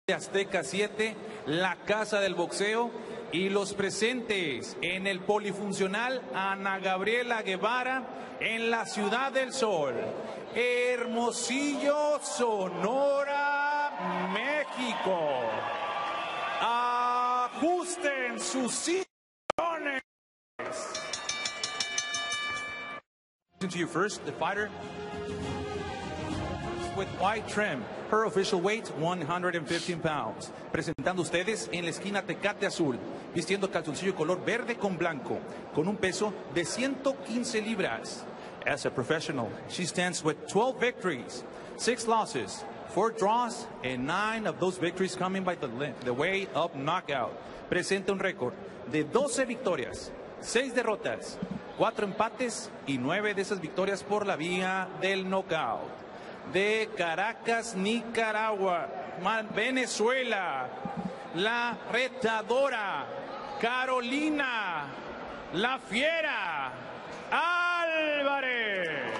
de Azteca 7, la casa del boxeo, y los presentes en el polifuncional Ana Gabriela Guevara en la Ciudad del Sol, Hermosillo, Sonora, México. Ajusten sus cinturones. To you first, the fighter with white trim, her official weight 115 pounds. Presentando ustedes en la esquina Tecate Azul, vistiendo calzoncillo color verde con blanco, con un peso de 115 libras. As a professional, she stands with 12 victories, 6 losses, 4 draws, and 9 of those victories coming by the way of knockout. Presenta un récord de 12 victorias, 6 derrotas, 4 empates y 9 de esas victorias por la vía del knockout. De Caracas, Nicaragua, Venezuela, la retadora Carolina La Fiera Álvarez.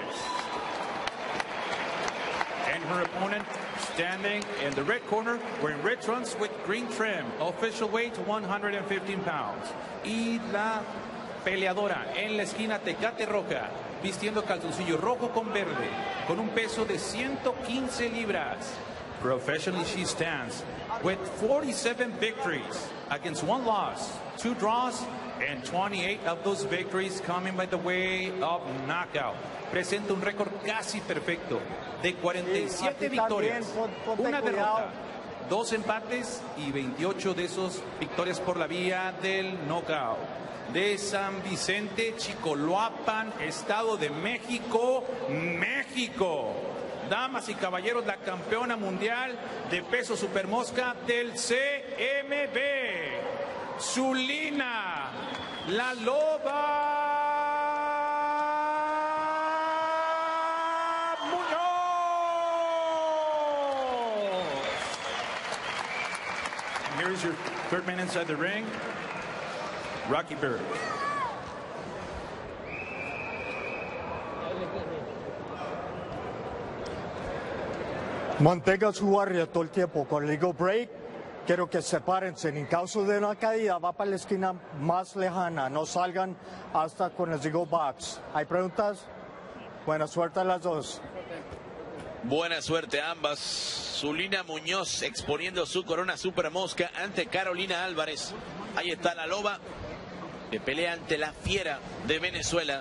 And her opponent standing in the red corner wearing red trunks with green trim, official weight 115 pounds. Y la peleadora en la esquina Tecate Roja, vistiendo calzoncillo rojo con verde, con un peso de 115 libras. Professionally, she stands with 47 victories against 1 loss, 2 draws, and 28 of those victories coming by the way of knockout. Presenta un récord casi perfecto de 47 victorias, 1 derrota, 2 empates y 28 de esos victorias por la vía del knockout. De San Vicente, Chicoloapan, Estado de México, México. Damas y caballeros, la campeona mundial de peso supermosca del CMB, Zulina La Loba Muñoz. Here is your third man inside the ring, Rocky Berry. Mantenga su guardia todo el tiempo. Con legal break, quiero que sepárense. En caso de una caída, va para la esquina más lejana. No salgan hasta con el legal box. ¿Hay preguntas? Buena suerte a las dos. Buena suerte a ambas. Zulina Muñoz exponiendo su corona super mosca ante Carolina Álvarez. Ahí está la loba que pelea ante la fiera de Venezuela.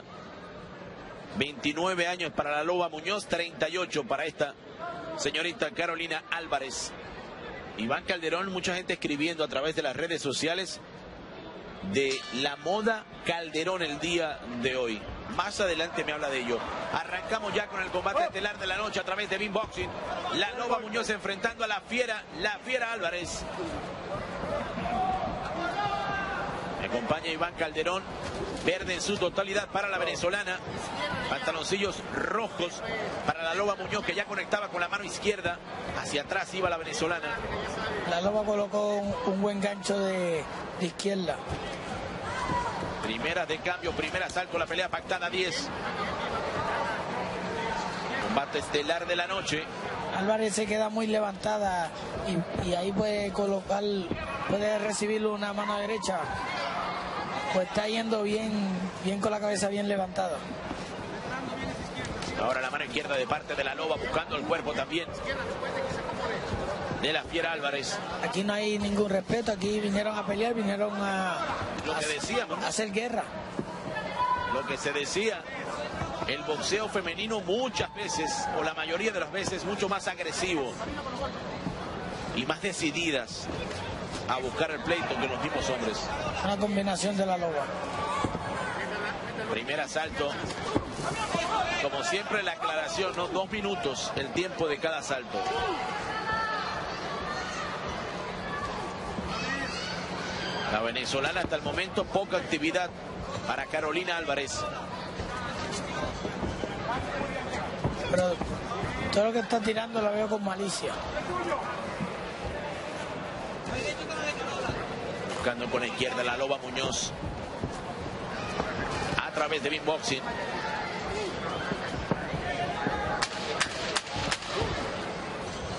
29 años para la loba Muñoz, 38 para esta señorita Carolina Álvarez. Iván Calderón, mucha gente escribiendo a través de las redes sociales de la moda Calderón el día de hoy. Más adelante me habla de ello. Arrancamos ya con el combate estelar de la noche a través de Bean Boxing. La loba Muñoz enfrentando a la fiera Álvarez. Me acompaña Iván Calderón, verde en su totalidad para la venezolana, pantaloncillos rojos para la loba Muñoz, que ya conectaba con la mano izquierda, hacia atrás iba la venezolana. La loba colocó un buen gancho de izquierda. Primera de cambio, primer asalto, la pelea pactada 10. Combate estelar de la noche. Álvarez se queda muy levantada y ahí puede colocar, puede recibir una mano derecha. Pues está yendo bien con la cabeza bien levantada. Ahora la mano izquierda de parte de la loba, buscando el cuerpo también de la fiera Álvarez. Aquí no hay ningún respeto, aquí vinieron a pelear, vinieron lo que decíamos, a hacer guerra. Lo que se decía, el boxeo femenino muchas veces, o la mayoría de las veces, mucho más agresivo y más decididas a buscar el pleito que los mismos hombres. Una combinación de la loba. Primer asalto. Como siempre la aclaración, ¿no? 2 minutos el tiempo de cada asalto. La venezolana hasta el momento poca actividad para Carolina Álvarez. Pero todo lo que está tirando lo veo con malicia. Buscando con la izquierda la loba Muñoz. A través de Bean Boxing.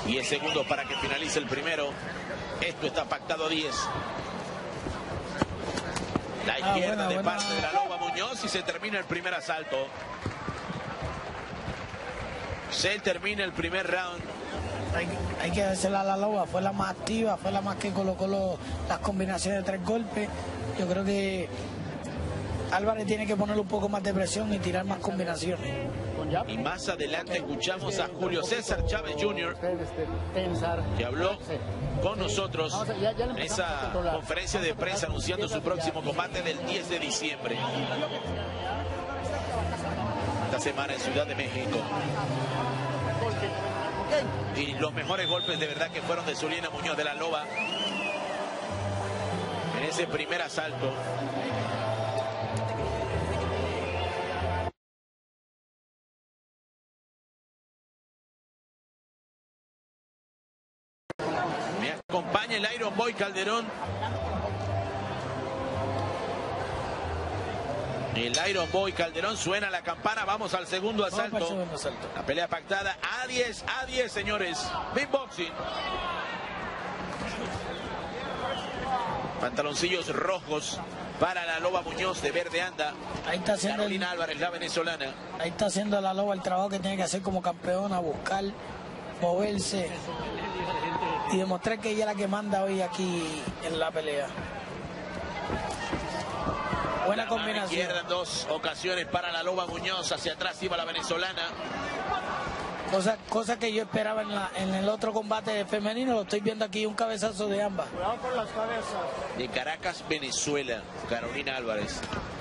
10 segundos para que finalice el primero. Esto está pactado a 10. La izquierda de parte de la Loba Muñoz y se termina el primer asalto. Se termina el primer round. Hay que dársela a la Loba, fue la más activa, fue la más que colocó las combinaciones de 3 golpes. Yo creo que Álvarez tiene que ponerle un poco más de presión y tirar más combinaciones. Y más adelante escuchamos a Julio César Chávez Jr., que habló con nosotros en esa conferencia de prensa anunciando su próximo combate del 10 de diciembre. Esta semana en Ciudad de México. Y los mejores golpes de verdad que fueron de Zulina Muñoz de la Loba en ese primer asalto. Me acompaña el Iron Boy Calderón. El Iron Boy Calderón, suena la campana, vamos al segundo asalto. La pelea pactada a 10, señores. Big Boxing. Pantaloncillos rojos para la Loba Muñoz, de verde anda. Ahí está haciendo Carolina Álvarez, la venezolana. Ahí está haciendo la Loba el trabajo que tiene que hacer como campeona, buscar, moverse y demostrar que ella es la que manda hoy aquí en la pelea. Buena combinación. Izquierda en 2 ocasiones para la Loba Muñoz. Hacia atrás iba la venezolana. Cosa que yo esperaba en el otro combate femenino. Lo estoy viendo aquí, un cabezazo de ambas. Cuidado con las cabezas. De Caracas, Venezuela, Carolina Álvarez.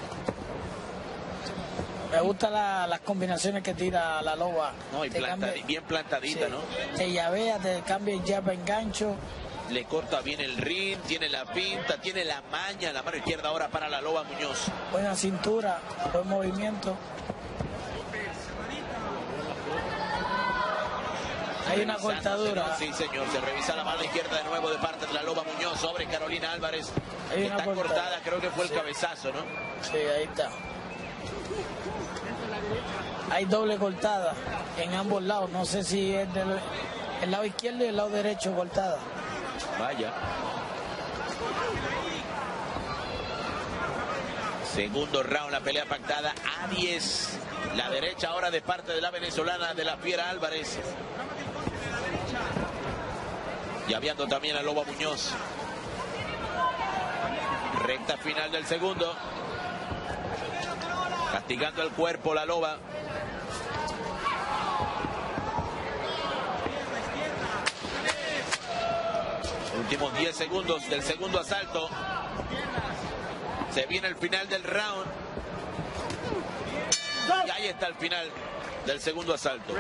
Me gustan las combinaciones que tira la Loba. No, y bien plantadita, sí, ¿no? Te llavea, te cambia el jab en gancho. Le corta bien el ring, tiene la pinta, tiene la maña, la mano izquierda ahora para la Loba Muñoz. Buena cintura, buen movimiento. Hay una cortadura. Sí, señor, se revisa la mano izquierda de nuevo de parte de la Loba Muñoz sobre Carolina Álvarez. Está cortada, creo que fue el cabezazo, ¿no? Sí, ahí está. Hay doble cortada en ambos lados, no sé si es del el lado izquierdo y el lado derecho cortada. Vaya. Segundo round, la pelea pactada a 10. La derecha ahora de parte de la venezolana de la Fiera Álvarez. Llaveando también a Loba Muñoz. Recta final del segundo. Castigando el cuerpo la Loba. Últimos 10 segundos del segundo asalto. Se viene el final del round. Y ahí está el final del segundo asalto.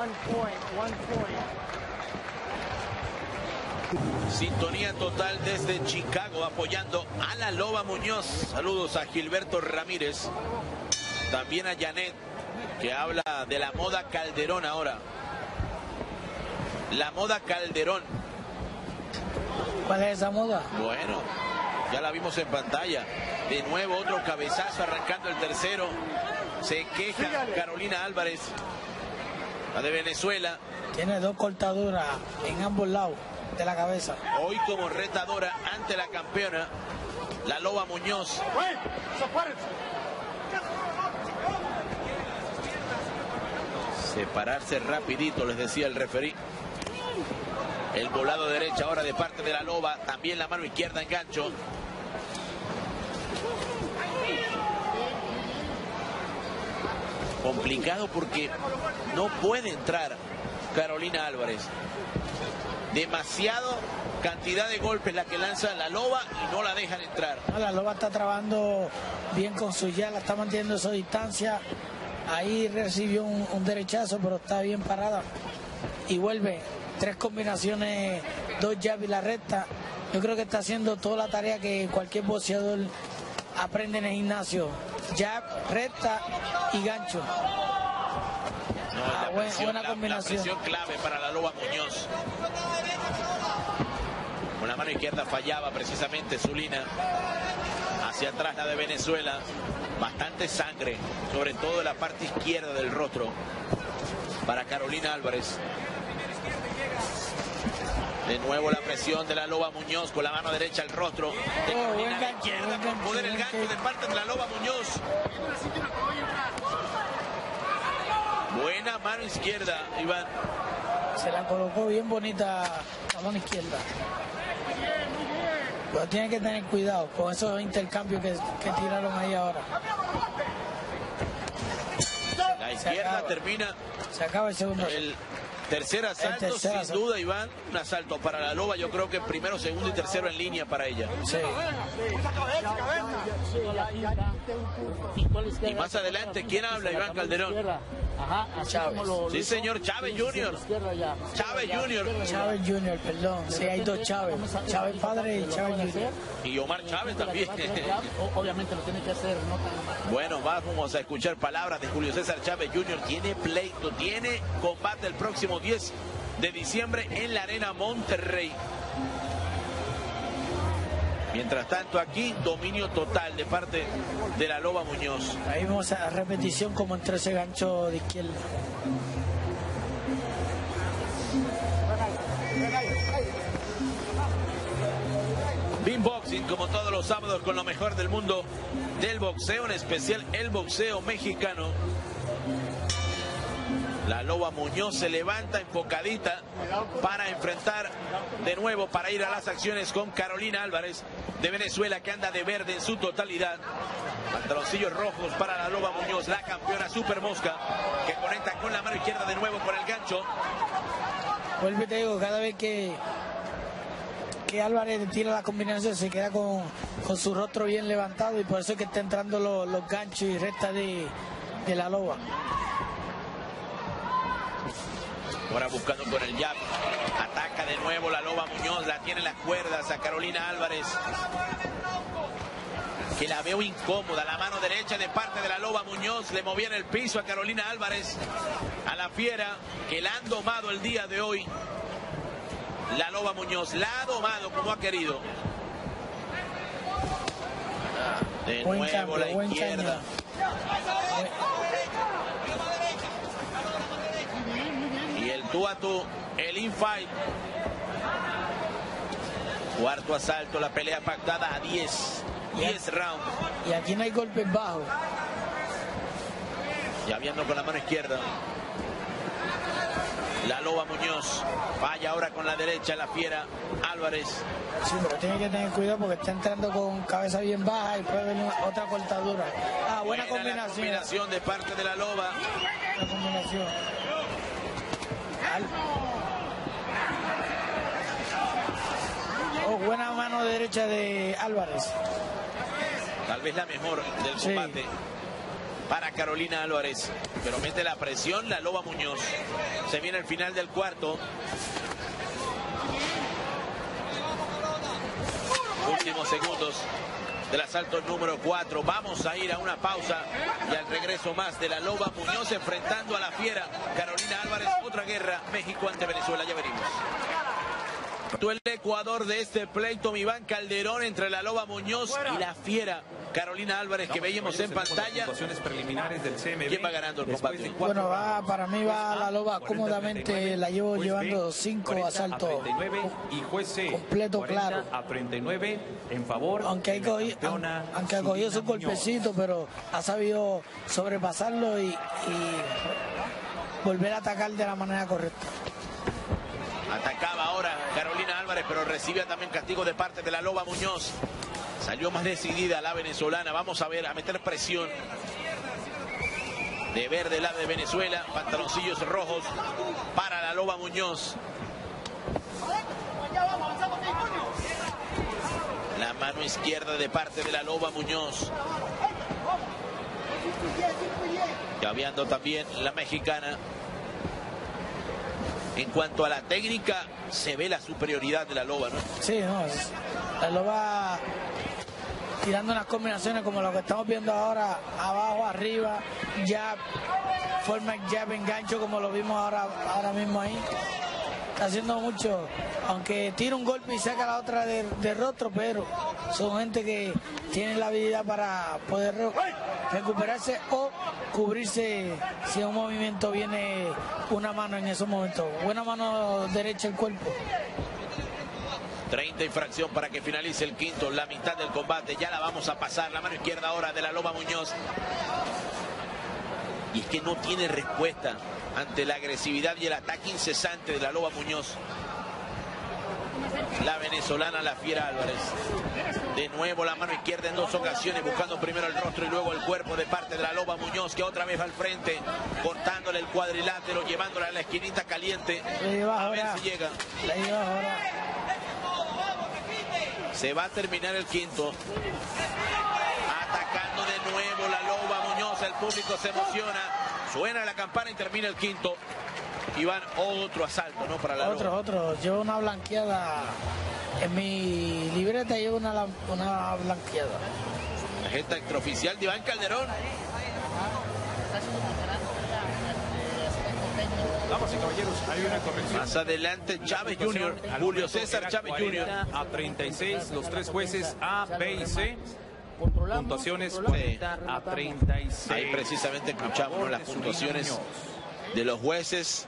Sintonía total desde Chicago apoyando a la Loba Muñoz. Saludos a Gilberto Ramírez. También a Janet, que habla de la moda Calderón ahora. La moda Calderón. ¿Cuál es esa moda? Bueno, ya la vimos en pantalla. De nuevo otro cabezazo arrancando el tercero. Se queja Carolina Álvarez, la de Venezuela. Tiene 2 cortaduras en ambos lados de la cabeza. Hoy como retadora ante la campeona, la Loba Muñoz. Separarse rapidito, les decía el referí. El volado derecha ahora de parte de la Loba. También la mano izquierda en gancho. Complicado porque no puede entrar Carolina Álvarez. Demasiado cantidad de golpes la que lanza la Loba y no la dejan entrar. No, la Loba está trabajando bien con su jab, está manteniendo su distancia. Ahí recibió un derechazo, pero está bien parada. Y vuelve. 3 combinaciones, 2 jab y la recta. Yo creo que está haciendo toda la tarea que cualquier boxeador aprende en el gimnasio. Jab, recta y gancho. No, buena combinación. La presión clave para la Loba Muñoz. Con la mano izquierda fallaba precisamente Zulina. Hacia atrás la de Venezuela. Bastante sangre, sobre todo en la parte izquierda del rostro para Carolina Álvarez. De nuevo la presión de la Loba Muñoz con la mano derecha al rostro de Carolina a la izquierda. Con poder el gancho de parte de la Loba Muñoz. Buena mano izquierda, Iván. Se la colocó bien bonita la mano izquierda. Pero tiene que tener cuidado con esos intercambios que tiraron ahí ahora. La izquierda termina. Se acaba el segundo. El tercer asalto, sin duda, Iván. Un asalto para la Loba. Yo creo que primero, segundo y tercero en línea para ella. Sí. Y más adelante, ¿quién habla? Iván Calderón. Ajá, Chávez. Sí, señor, Chávez Jr. Chávez Jr. Chávez Jr., perdón. Sí, hay dos Chávez. Chávez padre y Chávez Jr. Y Omar Chávez también. Obviamente lo tiene que hacer, ¿no? Bueno, vamos a escuchar palabras de Julio César Chávez Jr. Tiene pleito, tiene combate el próximo 10 de diciembre en la Arena Monterrey. Mientras tanto, aquí dominio total de parte de la Loba Muñoz. Ahí vemos a repetición como entró ese gancho de izquierda. Beanboxing, como todos los sábados, con lo mejor del mundo del boxeo, en especial el boxeo mexicano. La Loba Muñoz se levanta enfocadita para enfrentar de nuevo, para ir a las acciones con Carolina Álvarez de Venezuela, que anda de verde en su totalidad. Pantaloncillos rojos para la Loba Muñoz, la campeona Super Mosca, que conecta con la mano izquierda de nuevo con el gancho. Vuelve, te digo, cada vez que Álvarez tira la combinación se queda con su rostro bien levantado, y por eso es que está entrando los ganchos y rectas de la Loba. Ahora buscando con el jab. Ataca de nuevo la Loba Muñoz. La tiene en las cuerdas a Carolina Álvarez, que la veo incómoda. La mano derecha de parte de la Loba Muñoz. Le movía en el piso a Carolina Álvarez, a la fiera, que la han domado el día de hoy. La Loba Muñoz la ha domado como ha querido. De Buen nuevo cambio, la buen izquierda. Y el tú a tú, el infight. Cuarto asalto, la pelea pactada a 10 rounds. Y aquí no hay golpes bajos. Ya viendo con la mano izquierda. La Loba Muñoz falla ahora con la derecha, la fiera Álvarez. Sí, pero tiene que tener cuidado porque está entrando con cabeza bien baja y puede venir otra cortadura. Buena combinación. La combinación de parte de la Loba. La combinación. Buena mano derecha de Álvarez. Tal vez la mejor del combate. Sí. Para Carolina Álvarez, pero mete la presión la Loba Muñoz. Se viene el final del cuarto. Últimos segundos del asalto número 4. Vamos a ir a una pausa y al regreso más de la Loba Muñoz enfrentando a la fiera Carolina Álvarez. Otra guerra, México ante Venezuela. Ya venimos. El Ecuador de este pleito, Iván Calderón, entre la Loba Muñoz y la fiera Carolina Álvarez, que veíamos en pantalla. ¿Quién va ganando el combate? Bueno, para mí va la Loba cómodamente. La llevo llevando 5 asaltos completo, claro. A 39 en favor. Aunque ha cogido su golpecito, pero ha sabido sobrepasarlo y volver a atacar de la manera correcta. Atacaba ahora Carolina Álvarez, pero recibe también castigo de parte de la Loba Muñoz. Salió más decidida la venezolana. Vamos a ver, a meter presión. De verde la de Venezuela. Pantaloncillos rojos para la Loba Muñoz. La mano izquierda de parte de la Loba Muñoz. Llaveando también la mexicana. En cuanto a la técnica, se ve la superioridad de la Loba, ¿no? Sí, no, la Loba tirando unas combinaciones como lo que estamos viendo ahora, abajo, arriba, jab, forma jab, engancho, como lo vimos ahora mismo ahí. Está haciendo mucho, aunque tira un golpe y saca la otra de rostro, pero son gente que tiene la habilidad para poder recuperarse o cubrirse si en un movimiento viene una mano en esos momentos. Buena mano derecha el cuerpo. 30 y fracción para que finalice el quinto, la mitad del combate. Ya la vamos a pasar. La mano izquierda ahora de la Loba Muñoz. Y es que no tiene respuesta ante la agresividad y el ataque incesante de la Loba Muñoz. La venezolana, la Fiera Álvarez. De nuevo la mano izquierda en 2 ocasiones, buscando primero el rostro y luego el cuerpo de parte de la Loba Muñoz, que otra vez va al frente, cortándole el cuadrilátero, llevándola a la esquinita caliente. A ver si llega. Se va a terminar el quinto. Atacando de nuevo la Loba Muñoz, el público se emociona. Suena la campana y termina el quinto. Y van otro asalto, ¿no? Para la Loba. Otro. Llevo una blanqueada. En mi libreta llevo una blanqueada. Tarjeta extraoficial de Iván Calderón. Damas y caballeros, hay una corrección. Más adelante Chávez Jr., Julio César Chávez Jr. A 36, los 3 jueces A, B y C. Puntuaciones 40 a 36. Ahí precisamente escuchamos las puntuaciones de los jueces.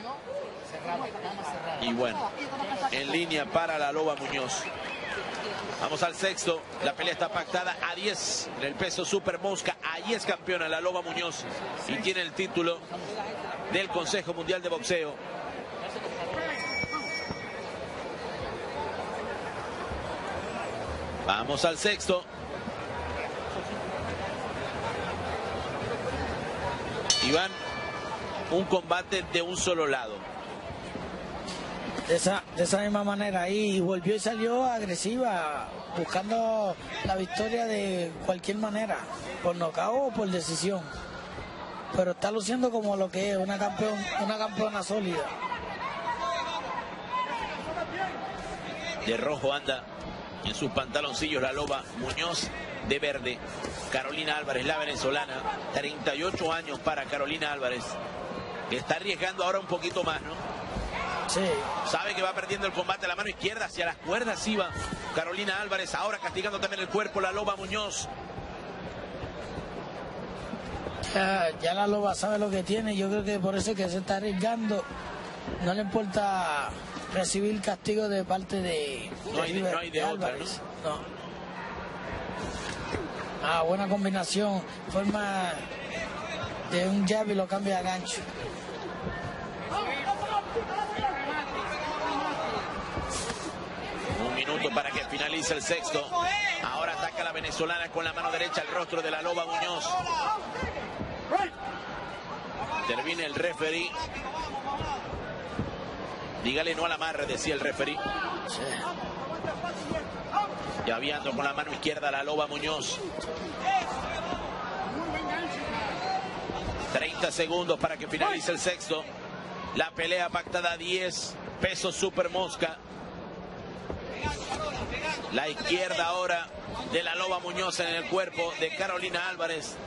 Y bueno, en línea para la Loba Muñoz. Vamos al sexto. La pelea está pactada a 10 en el peso Super Mosca. Ahí es campeona la Loba Muñoz y tiene el título del Consejo Mundial de Boxeo. Vamos al sexto. Iván, un combate de un solo lado. De esa misma manera, ahí volvió y salió agresiva, buscando la victoria de cualquier manera, por nocaut o por decisión. Pero está luciendo como lo que es una campeona sólida. De rojo anda en sus pantaloncillos la Loba Muñoz, de verde Carolina Álvarez, la venezolana. 38 años para Carolina Álvarez, que está arriesgando ahora un poquito más, ¿no? Sí. Sabe que va perdiendo el combate. La mano izquierda hacia las cuerdas iba Carolina Álvarez, ahora castigando también el cuerpo la Loba Muñoz. Ya la Loba sabe lo que tiene. Yo creo que por eso es que se está arriesgando. No le importa recibir castigo de parte de no hay de otra, Álvarez, ¿no? Buena combinación. Forma de un jab y lo cambia a gancho. Un minuto para que finalice el sexto. Ahora ataca la venezolana con la mano derecha al rostro de la Loba Muñoz. Termina el referee. Dígale no al amarre, decía el referee. Sí. Ya viendo con la mano izquierda la Loba Muñoz. 30 segundos para que finalice el sexto. La pelea pactada a 10 pesos Super Mosca. La izquierda ahora de la Loba Muñoz en el cuerpo de Carolina Álvarez.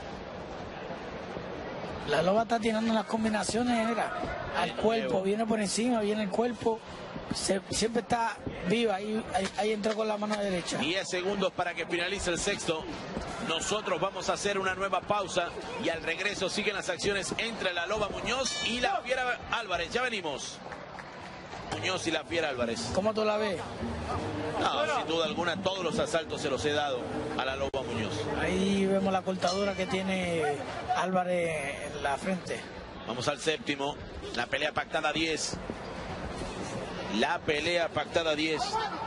La Loba está tirando unas combinaciones al cuerpo, viene por encima, viene el cuerpo, siempre está viva, ahí entró con la mano derecha. 10 segundos para que finalice el sexto. Nosotros vamos a hacer una nueva pausa y al regreso siguen las acciones entre la Loba Muñoz y la Fiera Álvarez. Ya venimos. Muñoz y la Fiera Álvarez. ¿Cómo tú la ves? No, sin duda alguna, todos los asaltos se los he dado a la Loba Muñoz. Ahí vemos la cortadura que tiene Álvarez en la frente. Vamos al séptimo. La pelea pactada a 10. La pelea pactada a 10.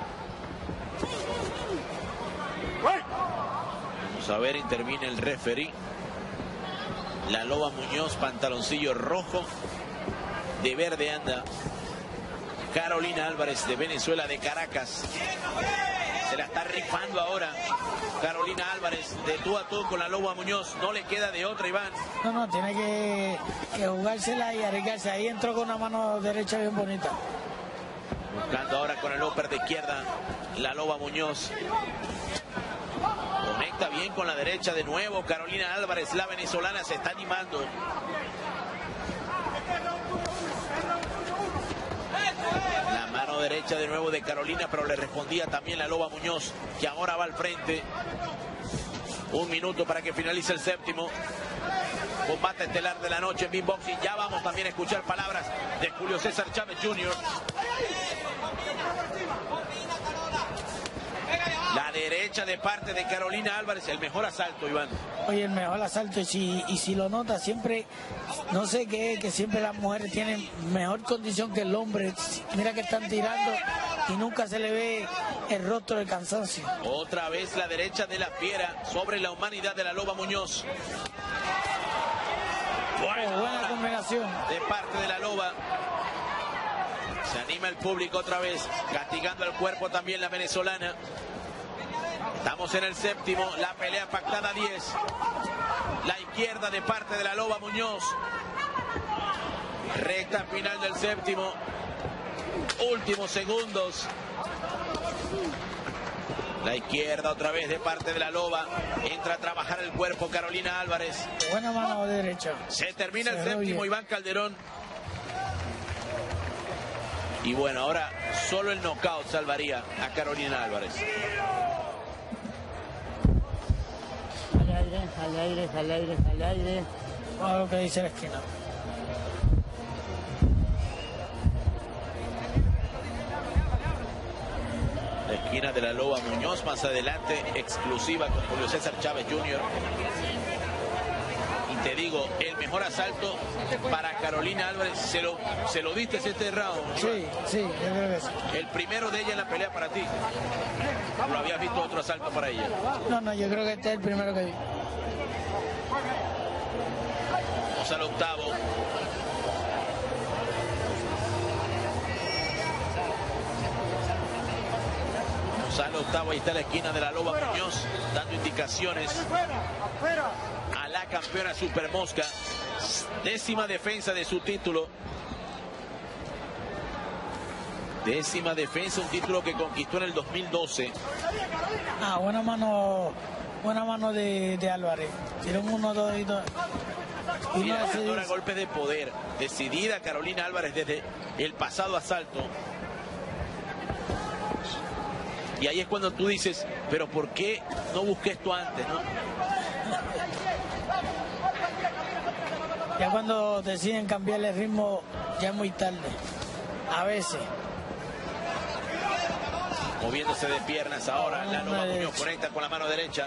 Vamos a ver, interviene el referee. La Loba Muñoz, pantaloncillo rojo. De verde anda Carolina Álvarez, de Venezuela, de Caracas. Se la está rifando ahora Carolina Álvarez, de tú a tú con la Loba Muñoz. No le queda de otra, Iván. No, tiene que jugársela y arriesgarse. Ahí entró con una mano derecha bien bonita. Buscando ahora con el upper de izquierda la Loba Muñoz. Conecta bien con la derecha de nuevo Carolina Álvarez, la venezolana, se está animando. La mano derecha de nuevo de Carolina, pero le respondía también la Loba Muñoz, que ahora va al frente. Un minuto para que finalice el séptimo. Combate estelar de la noche en Beatboxing. Ya vamos también a escuchar palabras de Julio César Chávez Jr. La derecha de parte de Carolina Álvarez, el mejor asalto, Iván. Oye, el mejor asalto, y si lo nota, siempre, no sé qué, que siempre las mujeres tienen mejor condición que el hombre. Mira que están tirando y nunca se le ve el rostro de cansancio. Otra vez la derecha de la fiera sobre la humanidad de la Loba Muñoz. Buena combinación. De parte de la Loba. Se anima el público otra vez, castigando al cuerpo también la venezolana. Estamos en el séptimo, la pelea pactada a 10. La izquierda de parte de la Loba Muñoz. Recta final del séptimo. Últimos segundos. La izquierda otra vez de parte de la Loba. Entra a trabajar el cuerpo Carolina Álvarez. Buena mano derecha. Se termina el séptimo, Iván Calderón. Y bueno, ahora solo el knockout salvaría a Carolina Álvarez. Al aire. Vamos a ver lo que dice la esquina. La esquina de la Loba Muñoz, más adelante, exclusiva con Julio César Chávez Jr. Y te digo, el mejor asalto para Carolina Álvarez, se lo diste este round. Sí, yo creo que sí. El primero de ella en la pelea para ti. ¿No habías visto otro asalto para ella? No, yo creo que este es el primero que vi. Vamos al octavo. Vamos al octavo, ahí está la esquina de la Loba Muñoz, dando indicaciones a la campeona Super Mosca. 10ª defensa de su título. 10ª defensa, un título que conquistó en el 2012. Buena mano de Álvarez. Tiró un 1, 2 y 2. Mira, ahora golpes de poder. Decidida Carolina Álvarez desde el pasado asalto. Y ahí es cuando tú dices, pero ¿por qué no busqué esto antes, no? Ya cuando deciden cambiarle el ritmo, ya es muy tarde. A veces. Moviéndose de piernas ahora, la Loba Muñoz conecta con la mano derecha.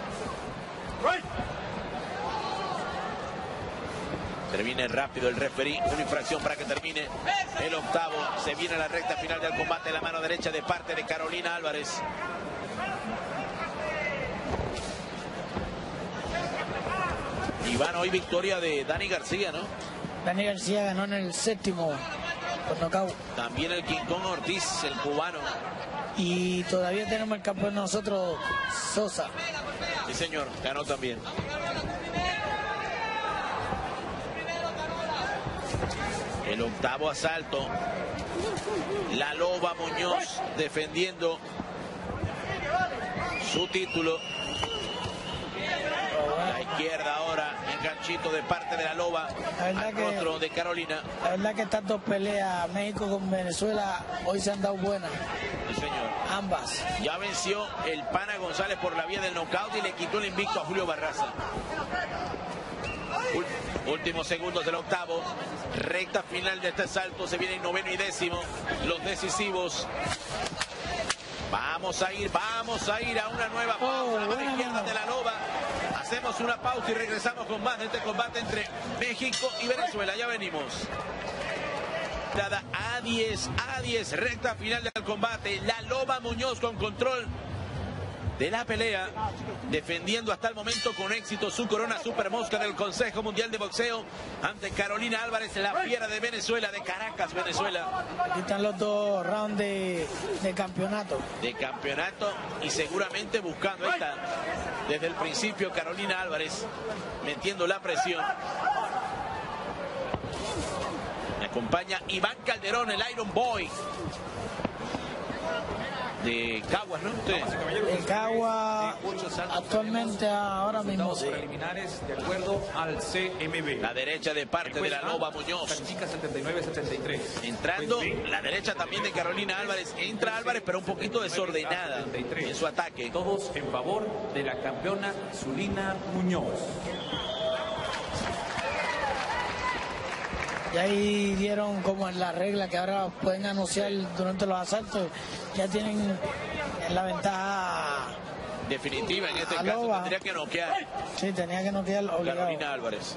Termine rápido el referí, una infracción para que termine el octavo. Se viene la recta final del combate, la mano derecha de parte de Carolina Álvarez. Iván, hoy victoria de Dani García, ¿no? Dani García ganó en el séptimo por nocaut. También el Quincón Ortiz, el cubano. Y todavía tenemos el campeón nosotros, Sosa. Sí, señor, ganó también. El octavo asalto. La Loba Muñoz defendiendo su título. La izquierda ahora, enganchito de parte de la Loba al rostro de Carolina. La verdad que estas dos peleas, México con Venezuela, hoy se han dado buenas. Sí, señor. Ambas. Ya venció el Pana González por la vía del knockout y le quitó el invicto a Julio Barraza. Últimos segundos del octavo. Recta final de este asalto. Se viene en 9º y 10º. Los decisivos. Vamos a ir a una nueva pausa. La mano izquierda de la Loba. Hacemos una pausa y regresamos con más de este combate entre México y Venezuela. Ya venimos. A 10, recta final del combate. La Loba Muñoz con control de la pelea, defendiendo hasta el momento con éxito su corona Super Mosca del Consejo Mundial de Boxeo ante Carolina Álvarez, la fiera de Venezuela, de Caracas, Venezuela. Aquí están los dos rounds de campeonato. De campeonato y seguramente buscando, ahí está, desde el principio Carolina Álvarez metiendo la presión. Me acompaña Iván Calderón, el Iron Boy. De Caguas, ¿no? Sí. De Caguas, actualmente ahora mismo sí. Preliminares de acuerdo al CMB. La derecha de parte de la Loba Muñoz. 79-73. Entrando la derecha también de Carolina Álvarez. Entra Álvarez, pero un poquito desordenada en su ataque. Todos en favor de la campeona Zulina Muñoz. Y ahí dieron como en la regla que ahora pueden anunciar durante los asaltos. Ya tienen la ventaja definitiva en este caso, tendría que noquear. Sí, tenía que noquear obligado. Carolina Álvarez.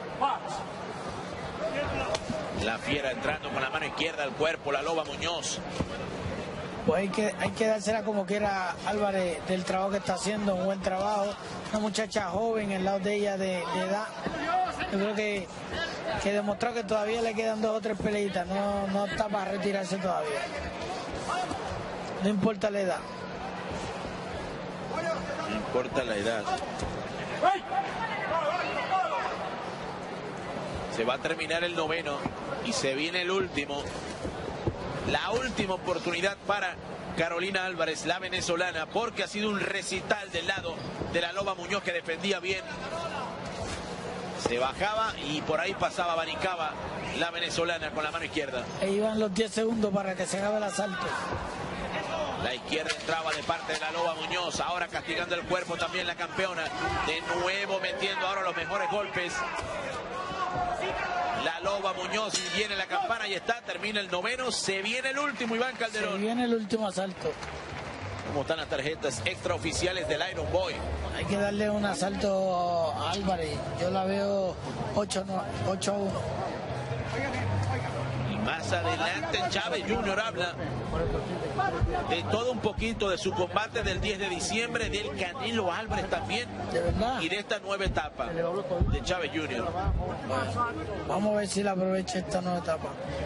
La fiera entrando con la mano izquierda al cuerpo, la Loba Muñoz. Pues hay que dársela como quiera Álvarez del trabajo que está haciendo, un buen trabajo. Una muchacha joven, al lado de ella de edad. Yo creo que demostró que todavía le quedan 2 o 3 peleitas, no está para retirarse todavía. No importa la edad. No importa la edad. Se va a terminar el 9º y se viene el último. La última oportunidad para Carolina Álvarez, la venezolana, porque ha sido un recital del lado de la Loba Muñoz, que defendía bien. Se bajaba y por ahí pasaba, abanicaba la venezolana con la mano izquierda. E iban los 10 segundos para que se acabe el asalto. La izquierda entraba de parte de la Loba Muñoz, ahora castigando el cuerpo también la campeona. De nuevo metiendo ahora los mejores golpes. La Loba Muñoz, y viene la campana y está, termina el 9º, se viene el último, Iván Calderón. Se viene el último asalto. ¿Cómo están las tarjetas extraoficiales del Iron Boy? Hay que darle un asalto a Álvarez. Yo la veo 8-1. Y más adelante Chávez Jr. habla de todo un poquito, de su combate del 10 de diciembre, del Canelo Álvarez también. De verdad. Y de esta nueva etapa de Chávez Jr. Bueno, vamos a ver si la aprovecha esta nueva etapa.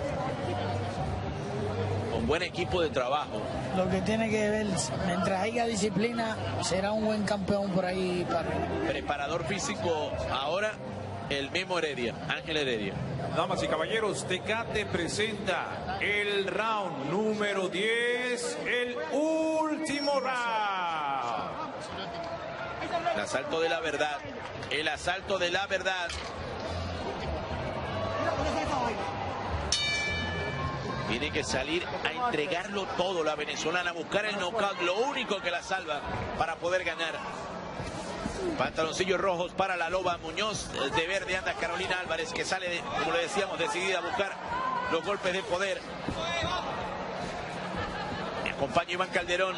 Con buen equipo de trabajo. Lo que tiene que ver, mientras haya disciplina, será un buen campeón por ahí. Preparador físico ahora, el mismo Heredia, Ángel Heredia. Damas y caballeros, Tecate presenta el round número 10, el último round. El asalto de la verdad, el asalto de la verdad. Tiene que salir a entregarlo todo la venezolana, buscar el knockout, lo único que la salva para poder ganar. Pantaloncillos rojos para la Loba Muñoz, de verde anda Carolina Álvarez, que sale, como le decíamos, decidida a buscar los golpes de poder. Me acompaña Iván Calderón.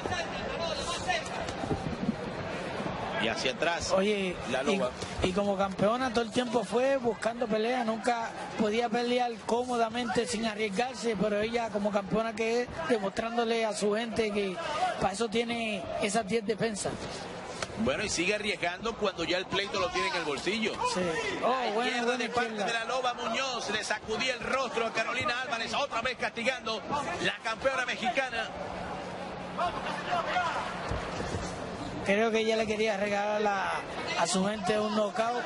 Y hacia atrás, oye, la Loba. Y como campeona todo el tiempo fue buscando pelea, nunca podía pelear cómodamente sin arriesgarse, pero ella como campeona que es, demostrándole a su gente que para eso tiene esas 10 defensas. Bueno, y sigue arriesgando cuando ya el pleito lo tiene en el bolsillo. Sí. La izquierda de parte de la Loba Muñoz, le sacudía el rostro a Carolina Álvarez, otra vez castigando la campeona mexicana. Creo que ella le quería regalar a su gente un knockout,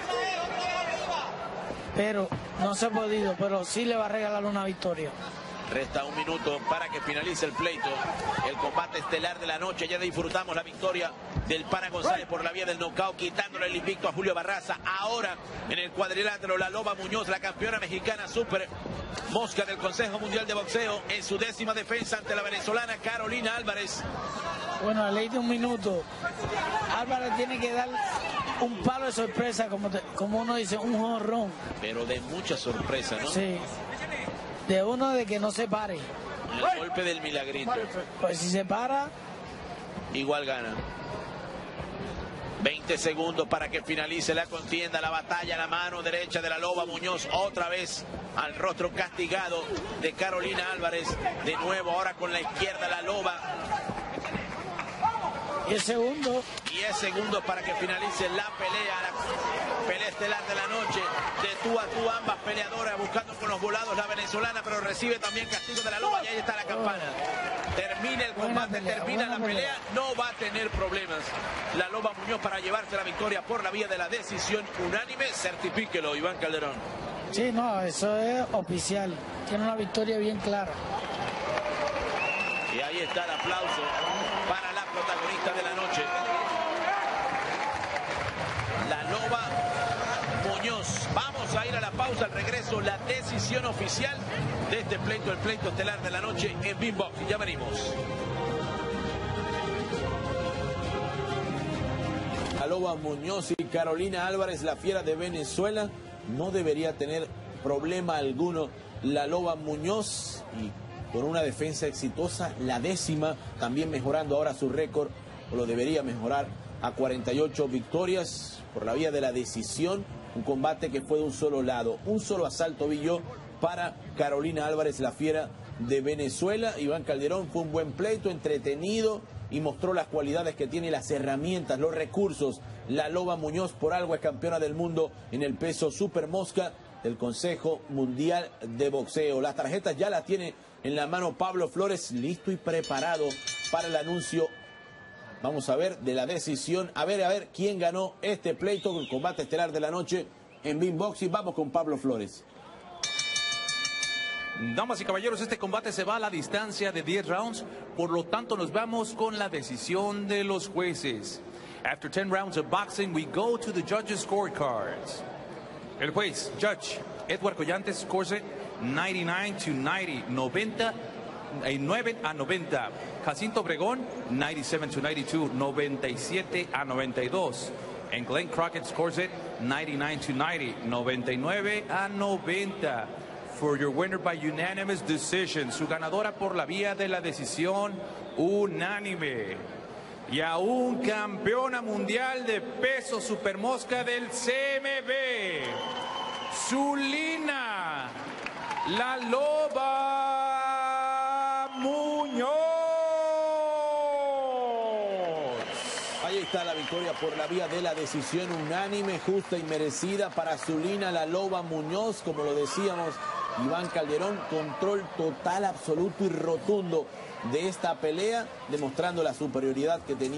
pero no se ha podido, pero sí le va a regalar una victoria. Resta un minuto para que finalice el pleito, el combate estelar de la noche. Ya disfrutamos la victoria del Pana González por la vía del knockout, quitándole el invicto a Julio Barraza. Ahora en el cuadrilátero la Loba Muñoz, la campeona mexicana super mosca del Consejo Mundial de Boxeo, en su 10ª defensa ante la venezolana Carolina Álvarez. Bueno, a ley de un minuto, Álvarez tiene que dar un palo de sorpresa, como uno dice, un jonrón. Pero de mucha sorpresa, ¿no? Sí. De uno de que no se pare. El golpe del milagrito. Pues si se para, igual gana. 20 segundos para que finalice la contienda, la batalla, la mano derecha de la Loba Muñoz, otra vez al rostro castigado de Carolina Álvarez. De nuevo ahora con la izquierda la Loba. 10 segundos. 10 segundos para que finalice la pelea estelar de la noche. De tú a tú ambas peleadoras buscando con los volados la venezolana, pero recibe también castigo de la Loba y ahí está la campana. Termina el combate, termina la pelea, no va a tener problemas la Loba Muñoz para llevarse la victoria por la vía de la decisión unánime. Certifíquelo, Iván Calderón. Sí, no, eso es oficial. Tiene una victoria bien clara. Y ahí está el aplauso para la protagonista de la noche, la Loba Muñoz. Vamos a ir a la pausa, al regreso la decisión oficial de este pleito, el pleito estelar de la noche en Beanbox. Ya venimos. La Loba Muñoz y Carolina Álvarez, la fiera de Venezuela, no debería tener problema alguno la Loba Muñoz, y con una defensa exitosa, la 10ª, también mejorando ahora su récord o lo debería mejorar a 48 victorias por la vía de la decisión. Un combate que fue de un solo lado, un solo asalto vi yo para Carolina Álvarez, la fiera de Venezuela. Iván Calderón fue un buen pleito, entretenido, y mostró las cualidades que tiene, las herramientas, los recursos. La Loba Muñoz por algo es campeona del mundo en el peso super mosca del Consejo Mundial de Boxeo. Las tarjetas ya las tiene en la mano Pablo Flores, listo y preparado para el anuncio. Vamos a ver de la decisión, a ver quién ganó este pleito, el combate estelar de la noche en Beanboxing. Vamos con Pablo Flores. Damas y caballeros, este combate se va a la distancia de 10 rounds, por lo tanto nos vamos con la decisión de los jueces. After 10 rounds of boxing, we go to the judges' scorecards. El juez, Judge Edward Collantes, scores it 99-90, 9-90. Jacinto Obregón, 97-92, 97-92. And Glenn Crockett scores it 99-90, 99-90. For your winner by unanimous decision, su ganadora por la vía de la decisión unánime. Y aún campeona mundial de peso supermosca del CMB, Zulina La Loba Muñoz. Ahí está la victoria por la vía de la decisión unánime, justa y merecida para Zulina La Loba Muñoz. Como lo decíamos, Iván Calderón, control total, absoluto y rotundo de esta pelea, demostrando la superioridad que tenía.